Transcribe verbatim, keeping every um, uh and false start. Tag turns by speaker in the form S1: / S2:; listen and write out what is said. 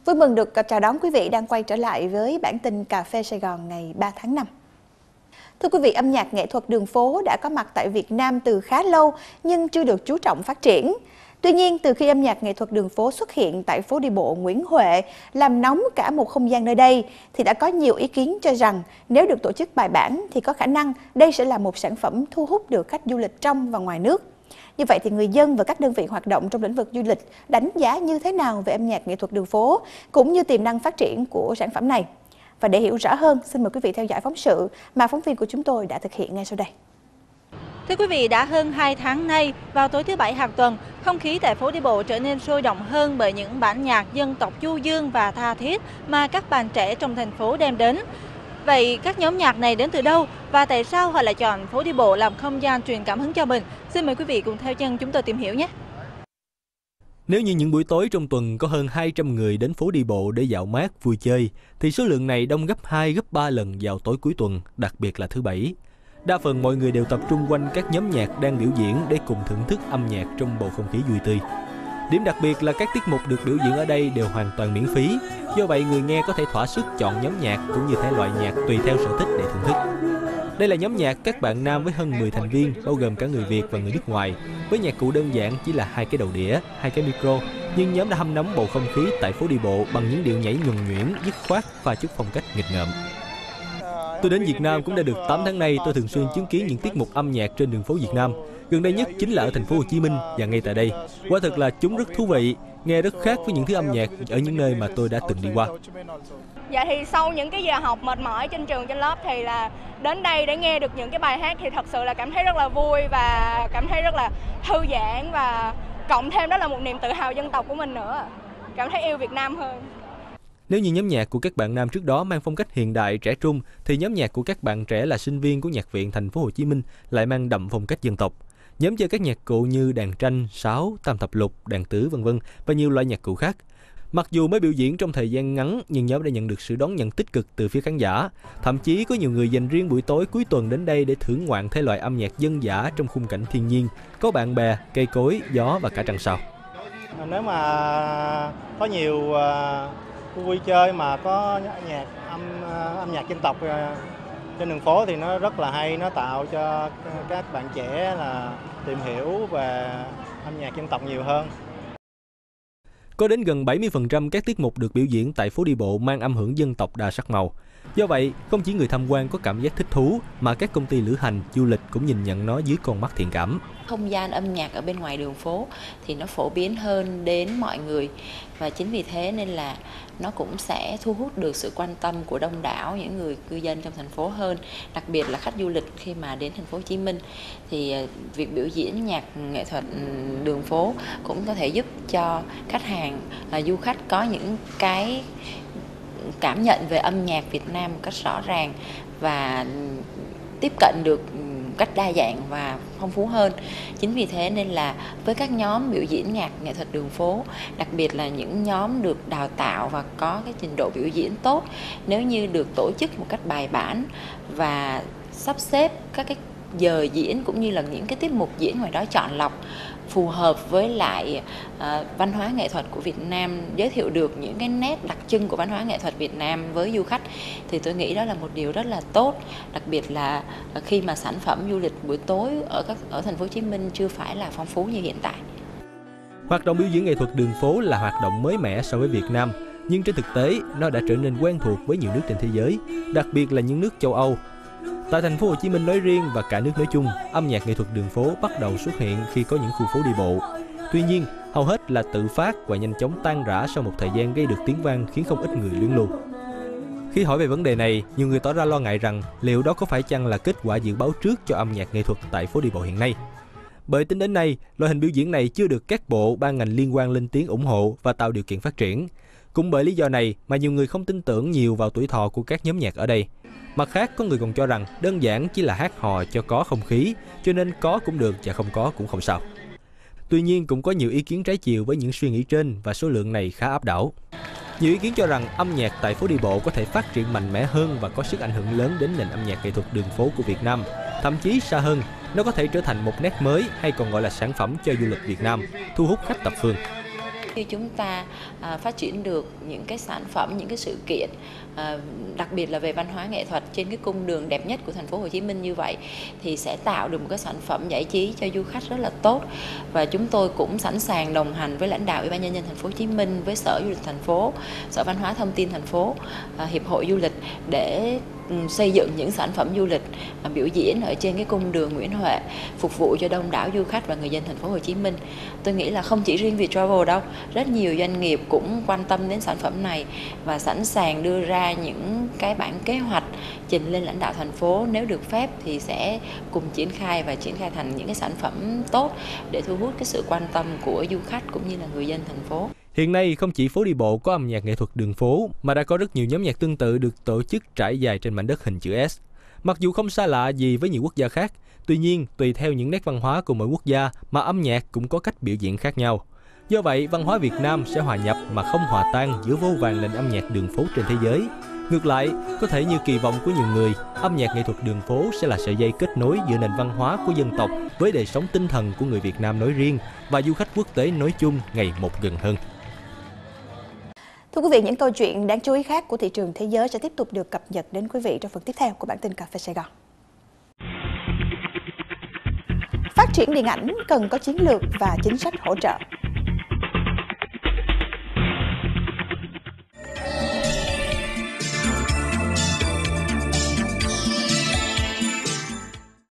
S1: Vui mừng được chào đón quý vị đang quay trở lại với bản tin Cà phê Sài Gòn ngày ba tháng năm. Thưa quý vị, âm nhạc nghệ thuật đường phố đã có mặt tại Việt Nam từ khá lâu nhưng chưa được chú trọng phát triển. Tuy nhiên, từ khi âm nhạc nghệ thuật đường phố xuất hiện tại phố đi bộ Nguyễn Huệ, làm nóng cả một không gian nơi đây, thì đã có nhiều ý kiến cho rằng nếu được tổ chức bài bản thì có khả năng đây sẽ là một sản phẩm thu hút được khách du lịch trong và ngoài nước. Như vậy thì người dân và các đơn vị hoạt động trong lĩnh vực du lịch đánh giá như thế nào về âm nhạc nghệ thuật đường phố cũng như tiềm năng phát triển của sản phẩm này? Và để hiểu rõ hơn, xin mời quý vị theo dõi phóng sự mà phóng viên của chúng tôi đã thực hiện ngay sau đây.
S2: Thưa quý vị, đã hơn hai tháng nay, vào tối thứ Bảy hàng tuần, không khí tại phố đi bộ trở nên sôi động hơn bởi những bản nhạc dân tộc du dương và tha thiết mà các bạn trẻ trong thành phố đem đến. Vậy các nhóm nhạc này đến từ đâu và tại sao họ lại chọn phố đi bộ làm không gian truyền cảm hứng cho mình? Xin mời quý vị cùng theo chân chúng tôi tìm hiểu nhé!
S3: Nếu như những buổi tối trong tuần có hơn hai trăm người đến phố đi bộ để dạo mát vui chơi, thì số lượng này đông gấp hai, gấp ba lần vào tối cuối tuần, đặc biệt là thứ Bảy. Đa phần mọi người đều tập trung quanh các nhóm nhạc đang biểu diễn để cùng thưởng thức âm nhạc trong bầu không khí vui tươi. Điểm đặc biệt là các tiết mục được biểu diễn ở đây đều hoàn toàn miễn phí, do vậy người nghe có thể thỏa sức chọn nhóm nhạc cũng như thể loại nhạc tùy theo sở thích để thưởng thức. Đây là nhóm nhạc các bạn nam với hơn mười thành viên, bao gồm cả người Việt và người nước ngoài, với nhạc cụ đơn giản chỉ là hai cái đầu đĩa, hai cái micro, nhưng nhóm đã hâm nóng bầu không khí tại phố đi bộ bằng những điệu nhảy nhuần nhuyễn, dứt khoát và chút phong cách nghịch ngợm. Tôi đến Việt Nam cũng đã được tám tháng nay, tôi thường xuyên chứng kiến những tiết mục âm nhạc trên đường phố Việt Nam. Gần đây nhất chính là ở thành phố Hồ Chí Minh và ngay tại đây. Quả thực là chúng rất thú vị, nghe rất khác với những thứ âm nhạc ở những nơi mà tôi đã từng đi qua.
S4: Dạ thì sau những cái giờ học mệt mỏi trên trường trên lớp thì là đến đây để nghe được những cái bài hát thì thật sự là cảm thấy rất là vui và cảm thấy rất là thư giãn, và cộng thêm đó là một niềm tự hào dân tộc của mình nữa. Cảm thấy yêu Việt Nam hơn.
S3: Nếu như nhóm nhạc của các bạn nam trước đó mang phong cách hiện đại trẻ trung, thì nhóm nhạc của các bạn trẻ là sinh viên của Nhạc viện Thành phố Hồ Chí Minh lại mang đậm phong cách dân tộc. Nhóm chơi các nhạc cụ như đàn tranh, sáo, tam thập lục, đàn tứ vân vân và nhiều loại nhạc cụ khác. Mặc dù mới biểu diễn trong thời gian ngắn nhưng nhóm đã nhận được sự đón nhận tích cực từ phía khán giả. Thậm chí có nhiều người dành riêng buổi tối cuối tuần đến đây để thưởng ngoạn thể loại âm nhạc dân dã trong khung cảnh thiên nhiên, có bạn bè, cây cối, gió và cả trăng sao.
S5: Nếu mà có nhiều khu vui chơi mà có nhạc âm âm nhạc dân tộc trên đường phố thì nó rất là hay, nó tạo cho các bạn trẻ là tìm hiểu về âm nhạc dân tộc nhiều hơn.
S3: Có đến gần bảy mươi phần trăm các tiết mục được biểu diễn tại phố đi bộ mang âm hưởng dân tộc đa sắc màu. Do vậy, không chỉ người tham quan có cảm giác thích thú mà các công ty lữ hành, du lịch cũng nhìn nhận nó dưới con mắt thiện cảm.
S6: Không gian âm nhạc ở bên ngoài đường phố thì nó phổ biến hơn đến mọi người, và chính vì thế nên là nó cũng sẽ thu hút được sự quan tâm của đông đảo những người cư dân trong thành phố hơn, đặc biệt là khách du lịch khi mà đến thành phố Hồ Chí Minh. Thì việc biểu diễn nhạc nghệ thuật đường phố cũng có thể giúp cho khách hàng, là du khách có những cái cảm nhận về âm nhạc Việt Nam một cách rõ ràng và tiếp cận được cách đa dạng và phong phú hơn. Chính vì thế nên là với các nhóm biểu diễn nhạc nghệ thuật đường phố, đặc biệt là những nhóm được đào tạo và có cái trình độ biểu diễn tốt, nếu như được tổ chức một cách bài bản và sắp xếp các cái giờ diễn cũng như là những cái tiết mục diễn ngoài đó chọn lọc phù hợp với lại uh, văn hóa nghệ thuật của Việt Nam, giới thiệu được những cái nét đặc trưng của văn hóa nghệ thuật Việt Nam với du khách, thì tôi nghĩ đó là một điều rất là tốt, đặc biệt là khi mà sản phẩm du lịch buổi tối ở các ở thành phố Hồ Chí Minh chưa phải là phong phú như hiện tại.
S3: Hoạt động biểu diễn nghệ thuật đường phố là hoạt động mới mẻ so với Việt Nam, nhưng trên thực tế nó đã trở nên quen thuộc với nhiều nước trên thế giới, đặc biệt là những nước châu Âu. Tại thành phố Hồ Chí Minh nói riêng và cả nước nói chung, âm nhạc nghệ thuật đường phố bắt đầu xuất hiện khi có những khu phố đi bộ. Tuy nhiên, hầu hết là tự phát và nhanh chóng tan rã sau một thời gian gây được tiếng vang khiến không ít người luyến lưu. Khi hỏi về vấn đề này, nhiều người tỏ ra lo ngại rằng liệu đó có phải chăng là kết quả dự báo trước cho âm nhạc nghệ thuật tại phố đi bộ hiện nay. Bởi tính đến nay, loại hình biểu diễn này chưa được các bộ, ban ngành liên quan lên tiếng ủng hộ và tạo điều kiện phát triển. Cũng bởi lý do này mà nhiều người không tin tưởng nhiều vào tuổi thọ của các nhóm nhạc ở đây. Mặt khác, có người còn cho rằng đơn giản chỉ là hát hò cho có không khí, cho nên có cũng được và không có cũng không sao. Tuy nhiên, cũng có nhiều ý kiến trái chiều với những suy nghĩ trên và số lượng này khá áp đảo. Nhiều ý kiến cho rằng âm nhạc tại phố đi bộ có thể phát triển mạnh mẽ hơn và có sức ảnh hưởng lớn đến nền âm nhạc nghệ thuật đường phố của Việt Nam. Thậm chí xa hơn, nó có thể trở thành một nét mới hay còn gọi là sản phẩm cho du lịch Việt Nam, thu hút khách thập phương.
S6: Khi chúng ta à, phát triển được những cái sản phẩm, những cái sự kiện, à, đặc biệt là về văn hóa nghệ thuật trên cái cung đường đẹp nhất của thành phố Hồ Chí Minh như vậy, thì sẽ tạo được một cái sản phẩm giải trí cho du khách rất là tốt. Và chúng tôi cũng sẵn sàng đồng hành với lãnh đạo Ủy ban nhân dân thành phố Hồ Chí Minh, với Sở Du lịch thành phố, Sở Văn hóa Thông tin thành phố, à, Hiệp hội Du lịch để xây dựng những sản phẩm du lịch à, biểu diễn ở trên cái cung đường Nguyễn Huệ, phục vụ cho đông đảo du khách và người dân thành phố Hồ Chí Minh. Tôi nghĩ là không chỉ riêng Viettravel đâu, rất nhiều doanh nghiệp cũng quan tâm đến sản phẩm này và sẵn sàng đưa ra những cái bản kế hoạch trình lên lãnh đạo thành phố, nếu được phép thì sẽ cùng triển khai và triển khai thành những cái sản phẩm tốt để thu hút cái sự quan tâm của du khách cũng như là người dân thành phố.
S3: Hiện nay không chỉ phố đi bộ có âm nhạc nghệ thuật đường phố mà đã có rất nhiều nhóm nhạc tương tự được tổ chức trải dài trên mảnh đất hình chữ S. Mặc dù không xa lạ gì với nhiều quốc gia khác, tuy nhiên tùy theo những nét văn hóa của mỗi quốc gia mà âm nhạc cũng có cách biểu diễn khác nhau. Do vậy, văn hóa Việt Nam sẽ hòa nhập mà không hòa tan giữa vô vàn nền âm nhạc đường phố trên thế giới. Ngược lại, có thể như kỳ vọng của nhiều người, âm nhạc nghệ thuật đường phố sẽ là sợi dây kết nối giữa nền văn hóa của dân tộc với đời sống tinh thần của người Việt Nam nói riêng và du khách quốc tế nói chung ngày một gần hơn.
S1: Thưa quý vị, những câu chuyện đáng chú ý khác của thị trường thế giới sẽ tiếp tục được cập nhật đến quý vị trong phần tiếp theo của bản tin Cà phê Sài Gòn. Phát triển điện ảnh cần có chiến lược và chính sách hỗ trợ.